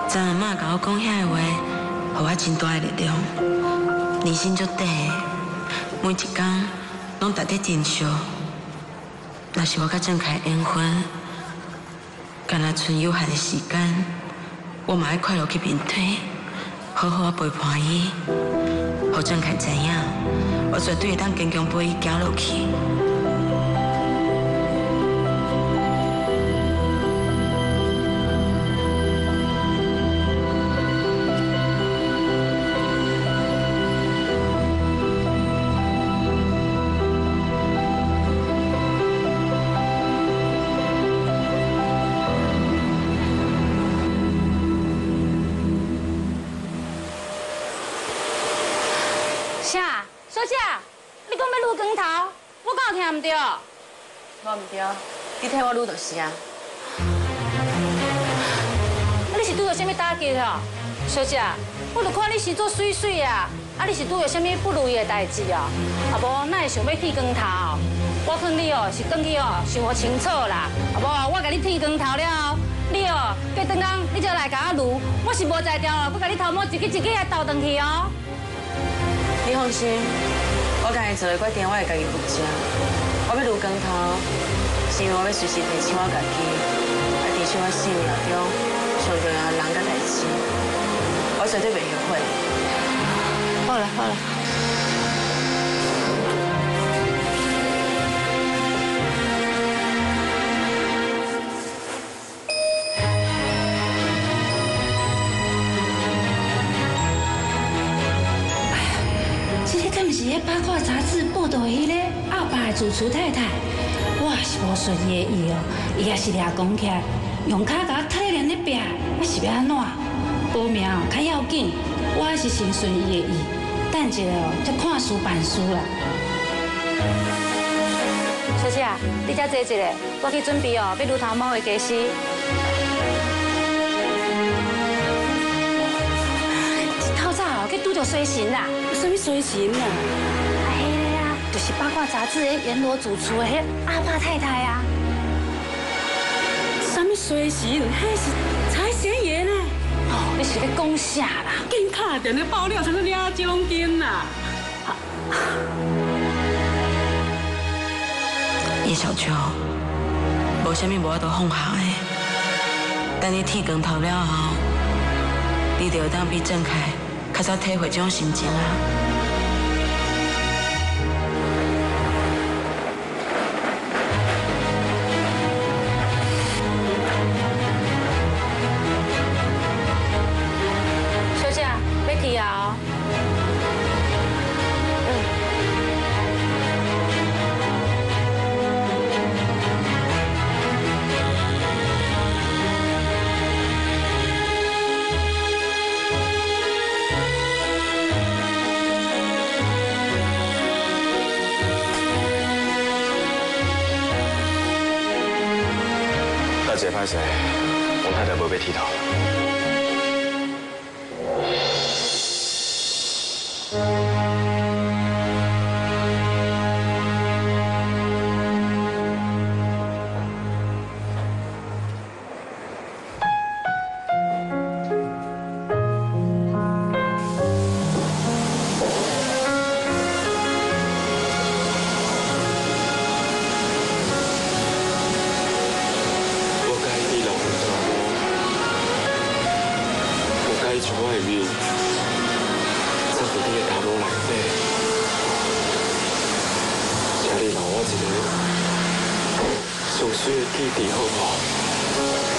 张阿嬷甲我讲遐个话，互我真大的力量，人生足短的，每一天拢值得珍惜。若是我甲郑凯缘分，敢若剩有限的时间，我嘛要快乐去面对，好好陪伴伊，互郑凯知影，我绝对会当坚强陪伊行落去。 啥？小姐，你讲要撸光头，我敢有听唔对？ 我唔对，你替我撸就是啊。 你是拄到什么打击哦？小姐，我著看你是做水水啊，你是拄到什么不如意的代志哦？无，哪会想要剃光头？我劝你哦，是转去哦，想好清楚啦。无，我甲你剃光头了，你哦，过转工你就来甲我撸，我是无才调哦，我甲你头毛一个一个来斗转去哦。 你放心，我家己做的决定，我会家己负责。我要撸光头，是因为我要随时提醒我家己，要提醒我生命中上重要的人甲代志。我绝对袂后悔。 好了好了。 敢毋是迄八卦杂志报道迄个阿爸的主厨太太，我也是无顺伊的意哦，伊也是掠讲起来，用脚甲我踢咧连咧壁，我是要安怎？保命哦较要紧，我还是先顺伊的意，等一下哦再看书办书啦。 小姐，你遮坐一下，我去准备哦，要撸头毛的家私。透早哦，去拄着水神啦。 什么水神啊？ 迄个啊，就是八卦杂志的阎罗主厨的迄阿爸太太啊。 什么水神？迄是财神爷呢？ 哦，你是咧讲啥啦？ 紧打电咧爆料才能领奖金啦！ 叶小秋，无啥物无法度放下的。等你剃光头了后，你就会当比郑凯较早体会这种心情啊。 小姐，要去啊！ 大姐，歹势，王太太无要剃头。 像我的面，插在你的头毛内底，请你留我一个上水的记忆，好不好？